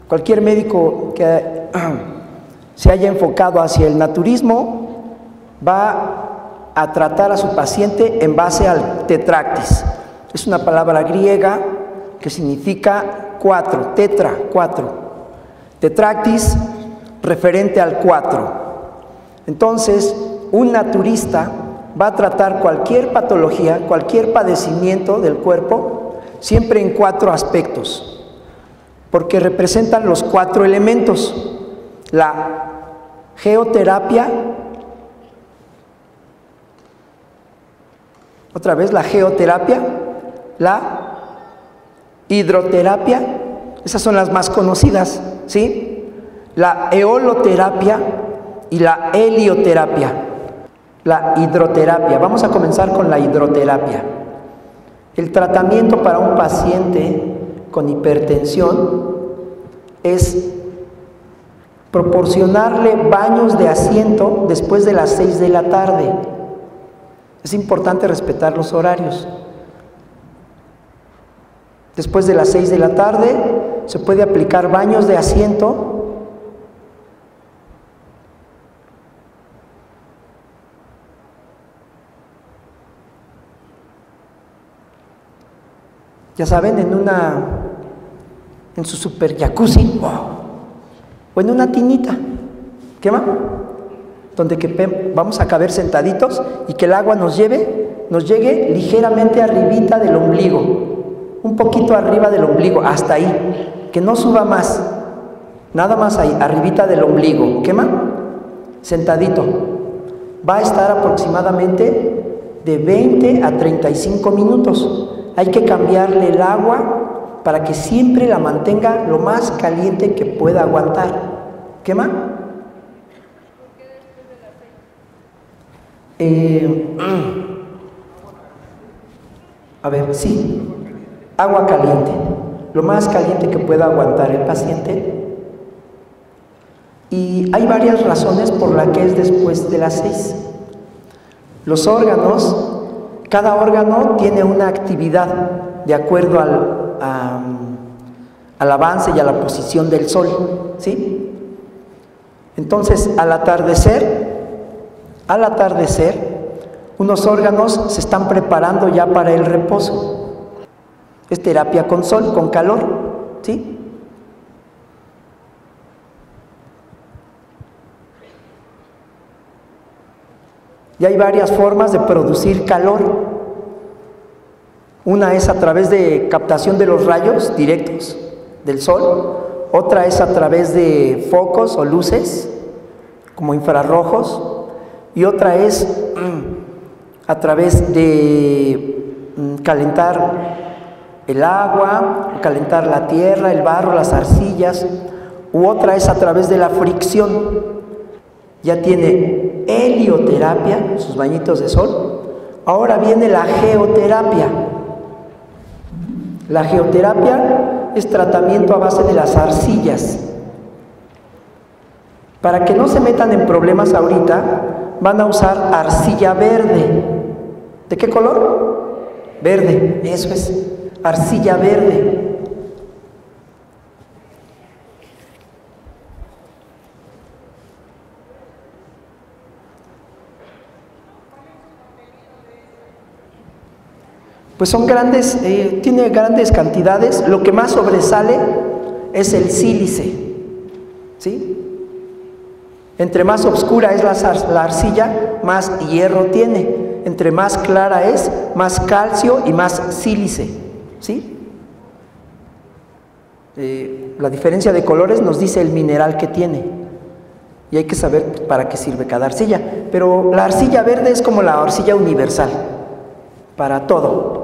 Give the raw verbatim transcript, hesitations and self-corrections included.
Cualquier médico que se haya enfocado hacia el naturismo va a tratar a su paciente en base al tetractis. Es una palabra griega que significa cuatro, tetra, cuatro. Tetractis referente al cuatro. Entonces, un naturista va a tratar cualquier patología, cualquier padecimiento del cuerpo, siempre en cuatro aspectos, porque representan los cuatro elementos. La geoterapia, otra vez la geoterapia, la hidroterapia, esas son las más conocidas, ¿sí? La eoloterapia y la helioterapia. La hidroterapia, vamos a comenzar con la hidroterapia. El tratamiento para un paciente con hipertensión es proporcionarle baños de asiento después de las seis de la tarde. Es importante respetar los horarios. Después de las seis de la tarde se puede aplicar baños de asiento ya saben, en una, en su super jacuzzi, wow, o en una tinita, ¿qué más? Donde que vamos a caber sentaditos y que el agua nos lleve, nos llegue ligeramente arribita del ombligo, un poquito arriba del ombligo, hasta ahí, que no suba más, nada más ahí, arribita del ombligo, ¿qué más? Sentadito. Va a estar aproximadamente de veinte a treinta y cinco minutos. Hay que cambiarle el agua para que siempre la mantenga lo más caliente que pueda aguantar. ¿Qué más? Eh, a ver, sí, agua caliente, lo más caliente que pueda aguantar el paciente. Y hay varias razones por las que es después de las seis. Los órganos, cada órgano tiene una actividad de acuerdo al, a, al avance y a la posición del sol, ¿sí? Entonces, al atardecer, al atardecer, unos órganos se están preparando ya para el reposo. Es terapia con sol, con calor, ¿sí? Y hay varias formas de producir calor. Una es a través de captación de los rayos directos del sol, otra es a través de focos o luces, como infrarrojos, y otra es mm, a través de mm, calentar el agua, calentar la tierra, el barro, las arcillas, u otra es a través de la fricción. Ya tiene helioterapia, sus bañitos de sol. Ahora viene la geoterapia. La geoterapia es tratamiento a base de las arcillas. Para que no se metan en problemas ahorita, van a usar arcilla verde. ¿De qué color? Verde, eso es, arcilla verde. Pues son grandes, eh, tiene grandes cantidades. Lo que más sobresale es el sílice, ¿sí? Entre más oscura es la, la arcilla, más hierro tiene. Entre más clara es, más calcio y más sílice, ¿sí? Eh, la diferencia de colores nos dice el mineral que tiene. Y hay que saber para qué sirve cada arcilla. Pero la arcilla verde es como la arcilla universal, para todo.